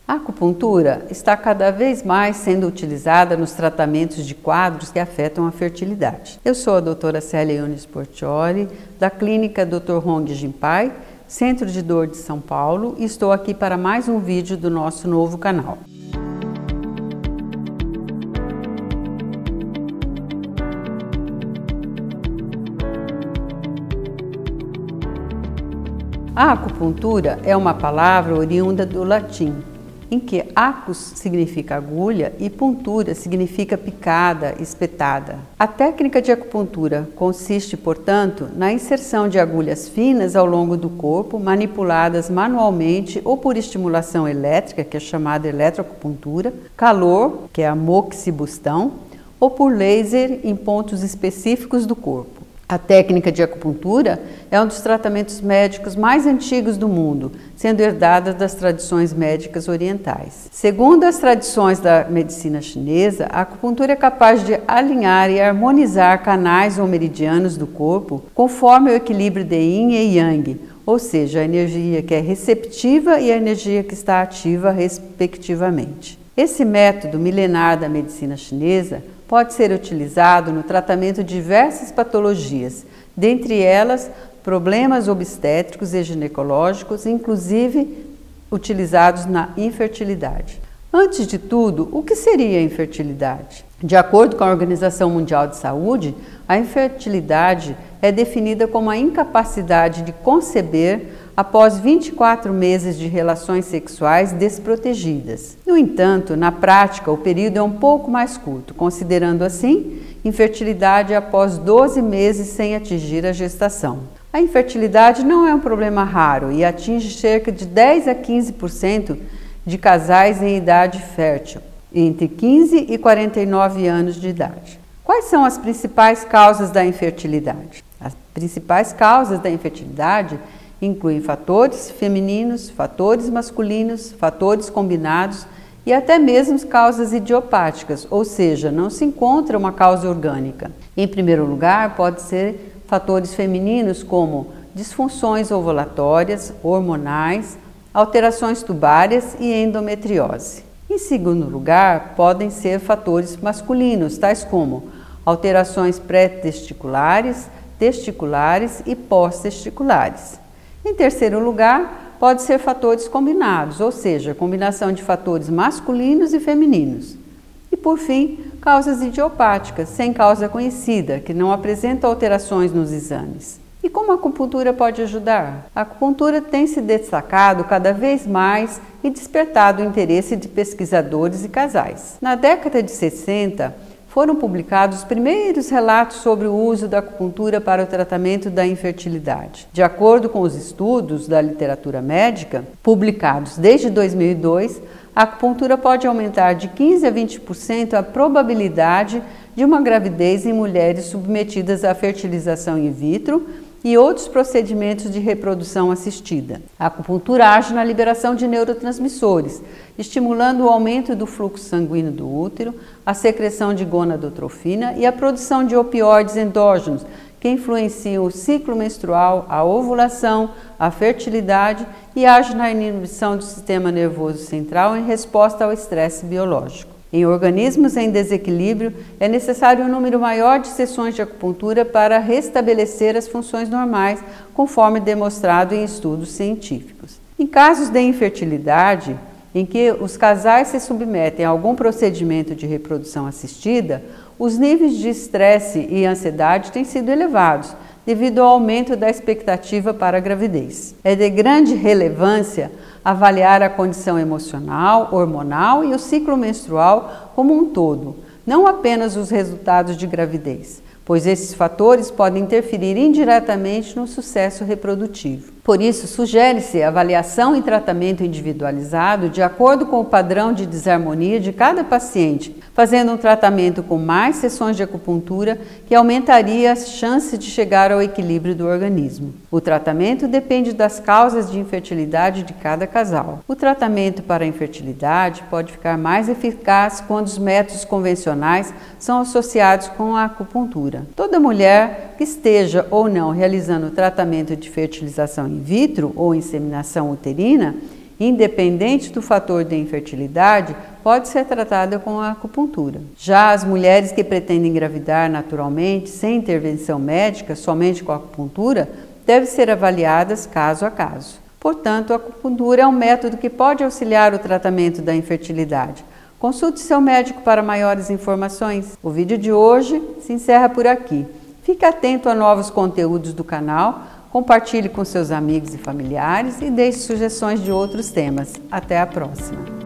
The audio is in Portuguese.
A acupuntura está cada vez mais sendo utilizada nos tratamentos de quadros que afetam a fertilidade. Eu sou a doutora Célia Yunis Portioli, da clínica Dr. Hong Jinpai, Centro de Dor de São Paulo, e estou aqui para mais um vídeo do nosso novo canal. A acupuntura é uma palavra oriunda do latim, em que acus significa agulha e puntura significa picada, espetada. A técnica de acupuntura consiste, portanto, na inserção de agulhas finas ao longo do corpo, manipuladas manualmente ou por estimulação elétrica, que é chamada eletroacupuntura, calor, que é a moxibustão, ou por laser em pontos específicos do corpo. A técnica de acupuntura é um dos tratamentos médicos mais antigos do mundo, sendo herdada das tradições médicas orientais. Segundo as tradições da medicina chinesa, a acupuntura é capaz de alinhar e harmonizar canais ou meridianos do corpo conforme o equilíbrio de Yin e Yang, ou seja, a energia que é receptiva e a energia que está ativa, respectivamente. Esse método milenar da medicina chinesa pode ser utilizado no tratamento de diversas patologias, dentre elas problemas obstétricos e ginecológicos, inclusive utilizados na infertilidade. Antes de tudo, o que seria a infertilidade? De acordo com a Organização Mundial de Saúde, a infertilidade é definida como a incapacidade de conceber após 24 meses de relações sexuais desprotegidas. No entanto, na prática, o período é um pouco mais curto, considerando assim, infertilidade após 12 meses sem atingir a gestação. A infertilidade não é um problema raro e atinge cerca de 10 a 15% de casais em idade fértil, entre 15 e 49 anos de idade. Quais são as principais causas da infertilidade? As principais causas da infertilidade incluem fatores femininos, fatores masculinos, fatores combinados e até mesmo causas idiopáticas, ou seja, não se encontra uma causa orgânica. Em primeiro lugar, pode ser fatores femininos como disfunções ovulatórias, hormonais, alterações tubárias e endometriose. Em segundo lugar, podem ser fatores masculinos, tais como alterações pré-testiculares, testiculares e pós-testiculares. Em terceiro lugar, pode ser fatores combinados, ou seja, combinação de fatores masculinos e femininos. E por fim, causas idiopáticas, sem causa conhecida, que não apresentam alterações nos exames. E como a acupuntura pode ajudar? A acupuntura tem se destacado cada vez mais e despertado o interesse de pesquisadores e casais. Na década de 60, foram publicados os primeiros relatos sobre o uso da acupuntura para o tratamento da infertilidade. De acordo com os estudos da literatura médica, publicados desde 2002, a acupuntura pode aumentar de 15 a 20% a probabilidade de uma gravidez em mulheres submetidas à fertilização in vitro e outros procedimentos de reprodução assistida. A acupuntura age na liberação de neurotransmissores, estimulando o aumento do fluxo sanguíneo do útero, a secreção de gonadotrofina e a produção de opioides endógenos, que influenciam o ciclo menstrual, a ovulação, a fertilidade e age na inibição do sistema nervoso central em resposta ao estresse biológico. Em organismos em desequilíbrio, é necessário um número maior de sessões de acupuntura para restabelecer as funções normais, conforme demonstrado em estudos científicos. Em casos de infertilidade, em que os casais se submetem a algum procedimento de reprodução assistida, os níveis de estresse e ansiedade têm sido elevados, devido ao aumento da expectativa para a gravidez. É de grande relevância avaliar a condição emocional, hormonal e o ciclo menstrual como um todo, não apenas os resultados de gravidez, pois esses fatores podem interferir indiretamente no sucesso reprodutivo. Por isso, sugere-se avaliação e tratamento individualizado de acordo com o padrão de desarmonia de cada paciente, fazendo um tratamento com mais sessões de acupuntura que aumentaria as chances de chegar ao equilíbrio do organismo. O tratamento depende das causas de infertilidade de cada casal. O tratamento para a infertilidade pode ficar mais eficaz quando os métodos convencionais são associados com a acupuntura. Toda mulher que esteja ou não realizando o tratamento de fertilização in vitro ou inseminação uterina independente do fator de infertilidade, pode ser tratada com a acupuntura. Já as mulheres que pretendem engravidar naturalmente, sem intervenção médica, somente com a acupuntura, devem ser avaliadas caso a caso. Portanto, a acupuntura é um método que pode auxiliar o tratamento da infertilidade. Consulte seu médico para maiores informações. O vídeo de hoje se encerra por aqui. Fique atento a novos conteúdos do canal, compartilhe com seus amigos e familiares e deixe sugestões de outros temas. Até a próxima!